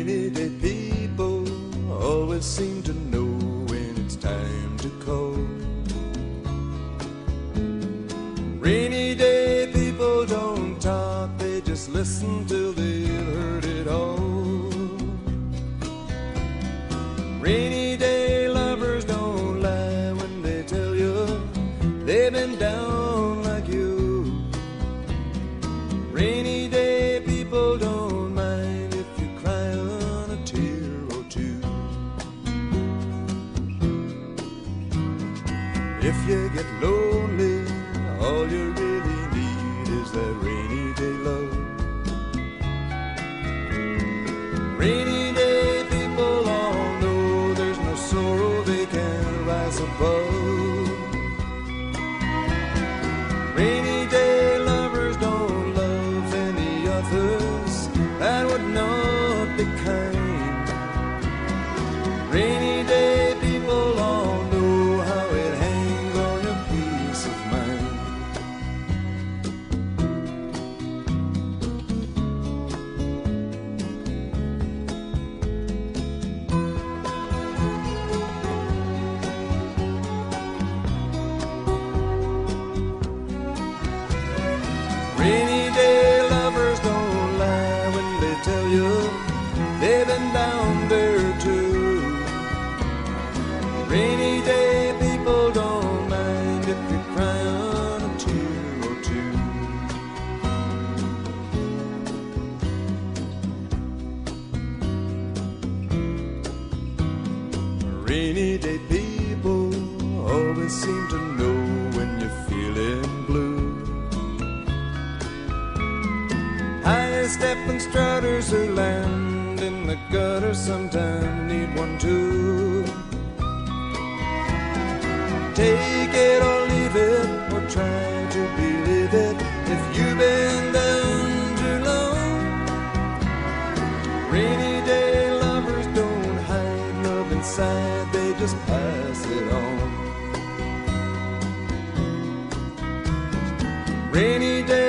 Rainy day people always seem to know when it's time to call. Rainy day people don't talk, they just listen till they've heard it all. Rainy day lovers don't lie when they tell you they've been down like you. Rainy day people don't mind if you cry on a tear or two. If you get lonely, all you really need is that rainy day love. Rainy day people all know there's no sorrow they can rise above. Rainy day lovers don't love any others, that would not be kind. Rainy day people all know how it hangs on your peace of mind. Rainy day lovers don't lie when they tell you they've been down there too. Rainy day people don't mind if you cry on a tear or two. Rainy day people always seem to know when you're feeling blue. High-stepping strouders who land in the gutter sometimes need one too. Take it or leave it, or try to believe it if you've been down too long. Rainy day lovers don't hide love inside, they just pass it on. Rainy day